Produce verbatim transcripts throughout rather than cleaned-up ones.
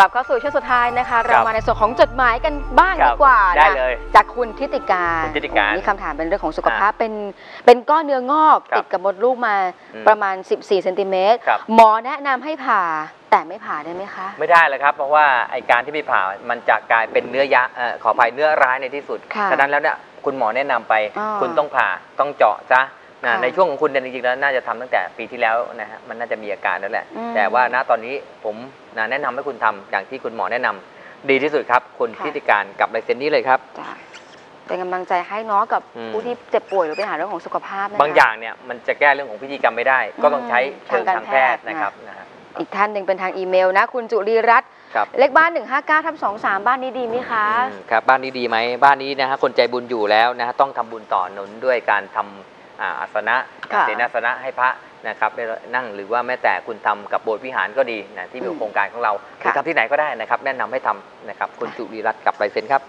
กลับเข้าสู่ช่วงสุดท้ายนะคะเรามาในส่วนของจดหมายกันบ้างดีกว่าได้เลยจากคุณทิติการนี่คำถามเป็นเรื่องของสุขภาพเป็นเป็นก้อนเนื้องอกติดกับมดลูกมาประมาณสิบสี่เซนติเมตรหมอแนะนำให้ผ่าแต่ไม่ผ่าได้ไหมคะไม่ได้เลยครับเพราะว่าไอการที่ไม่ผ่ามันจะกลายเป็นเนื้อยะขออภัยเนื้อร้ายในที่สุดฉะนั้นแล้วเนี่ยคุณหมอแนะนำไปคุณต้องผ่าต้องเจาะซะในช่วงของคุณจริงๆแล้วน่าจะทำตั้งแต่ปีที่แล้วนะฮะมันน่าจะมีอาการแล้วแหละแต่ว่าณตอนนี้ผมแนะนำให้คุณทำอย่างที่คุณหมอแนะนำดีที่สุดครับคุณทิติการกับลายเซ็นนี้เลยครับเป็นกำลังใจให้น้องกับผู้ที่เจ็บป่วยหรือปัญหาเรื่องของสุขภาพบางอย่างเนี่ยมันจะแก้เรื่องของพิธีกรรมไม่ได้ก็ต้องใช้เชิงทางแพทย์นะครับอีกท่านหนึ่งเป็นทางอีเมลนะคุณจุลีรัตน์เลขบ้านหนึ่งห้าเก้าทับสองสามบ้านนี้ดีไหมคะครับบ้านนี้ดีไหมบ้านนี้นะฮะคนใจบุญอยู่แล้วนะฮะต้องทำบุญต่อหนุนด้วยการทำอาสนะเสนาสนะให้พระนะครับนั่งหรือว่าแม้แต่คุณทำกับโบสถ์วิหารก็ดีนะที่มีโครงการของเราหรือทำที่ไหนก็ได้นะครับแนะนำให้ทำนะครับคุณจุลีรัตน์กับลายเซ็นครับ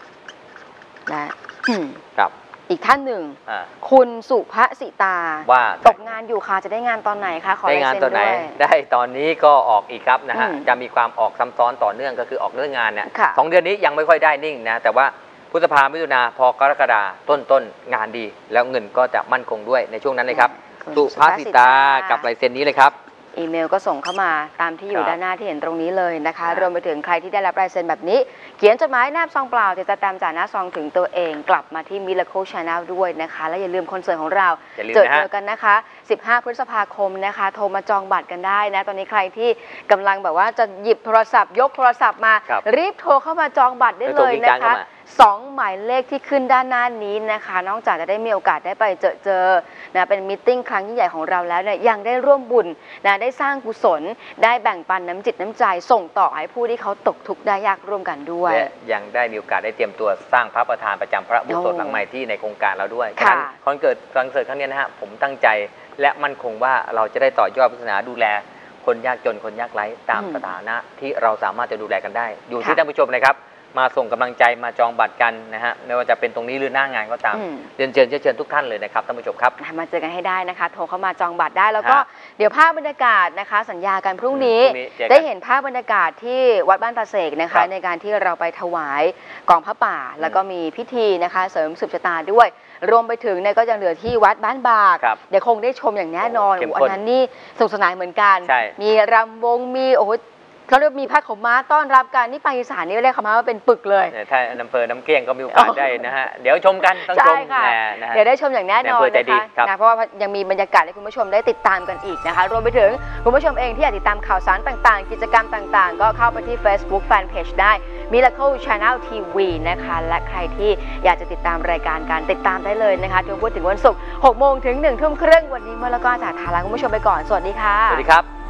นะครับอีกท่านหนึ่งคุณสุภสิตาว่าตกงานอยู่ค่ะจะได้งานตอนไหนคะขอลายเซ็นด้วยได้ตอนนี้ก็ออกอีกครับนะฮะจะมีความออกซ้ำซ้อนต่อเนื่องก็คือออกเรื่องงานเนี่ยสองเดือนนี้ยังไม่ค่อยได้นิ่งนะแต่ว่าพฤษภามิถุนาพอกรกฎาต้นต้นงานดีแล้วเงินก็จะมั่นคงด้วยในช่วงนั้นเลยครับสุภสิตากับลายเซ็นนี้เลยครับอีเมลก็ส่งเข้ามาตามที่อยู่ด้านหน้าที่เห็นตรงนี้เลยนะคะรวมไปถึงใครที่ได้รับลายเซ็นแบบนี้เขียนจดหมายแนบซองเปล่าติดตามจากหน้าซองถึงตัวเองกลับมาที่ Miracle Channel ด้วยนะคะและอย่าลืมคอนเสิร์ตของเราเจอเจอกันนะคะสิบห้าพฤษภาคมนะคะโทรมาจองบัตรกันได้นะตอนนี้ใครที่กำลังแบบว่าจะหยิบโทรศัพท์ยกโทรศัพท์มารีบโทรเข้ามาจองบัตรได้เลยนะคะสองหมายเลขที่ขึ้นด้านหน้านี้นะคะนอกจากจะได้มีโอกาสได้ไปเจอเจอนะเป็นมีตติ้งครั้งยิ่งใหญ่ของเราแล้วเนี่ยยังได้ร่วมบุญนะได้สร้างกุศลได้แบ่งปันน้ำจิตน้ำใจส่งต่อให้ผู้ที่เขาตกทุกข์ได้ยากร่วมกันด้วยยังได้มีโอกาสได้เตรียมตัวสร้างพระประธานประจำพระอุโบสถหลังใหม่ที่ในโครงการเราด้วยฉะนั้นคอนเสิร์ตคอนเสิร์ตครั้งนี้นะฮะผมตั้งใจและมั่นคงว่าเราจะได้ต่อยอดศาสนาดูแลคนยากจนคนยากไร้ตามสถานะที่เราสามารถจะดูแลกันได้อยู่ที่ท่านผู้ชมนะครับมาส่งกำลังใจมาจองบัตรกันนะฮะไม่ว่าจะเป็นตรงนี้หรือหน้างานก็ตามเรียนเชิญเชิญทุกท่านเลยนะครับท่านผู้ชมครับมาเจอกันให้ได้นะคะโทรเข้ามาจองบัตรได้แล้วก็เดี๋ยวภาพบรรยากาศนะคะสัญญากันพรุ่งนี้ได้เห็นภาพบรรยากาศที่วัดบ้านตาเสกนะคะในการที่เราไปถวายกองพระป่าแล้วก็มีพิธีนะคะเสริมสืบชะตาด้วยรวมไปถึงเนี่ยก็ยังเหลือที่วัดบ้านบากเดี๋ยวคงได้ชมอย่างแน่นอนวันนั้นนี่สนุกสนานเหมือนกันมีรำวงมีโอ้โหเขาเรียกมีผ้าขาวม้าต้อนรับกันนี่ไปอีสานนี่เรียกขาวม้าว่าเป็นปึกเลยถ้าอำเภอน้ำเกลี้ยงก็มีโอกาสได้นะฮะเดี๋ยวชมกันต้องชมเดี๋ยวได้ชมอย่างแน่นอนนะคะนะเพราะว่ายังมีบรรยากาศให้คุณผู้ชมได้ติดตามกันอีกนะคะรวมไปถึงคุณผู้ชมเองที่อยากติดตามข่าวสารต่างๆกิจกรรมต่างๆก็เข้าไปที่ Facebook Fanpage ได้ Miracle Channel ที วี นะคะและใครที่อยากจะติดตามรายการการติดตามได้เลยนะคะทุกวันถึงวันศุกร์หกโมงถึงหนึ่งทุ่มครึ่งวันนี้เมื่อแล้วก็จากทาราคุณผู้ชมไปก่อนสวัสดีค่ะสวัสดีครับ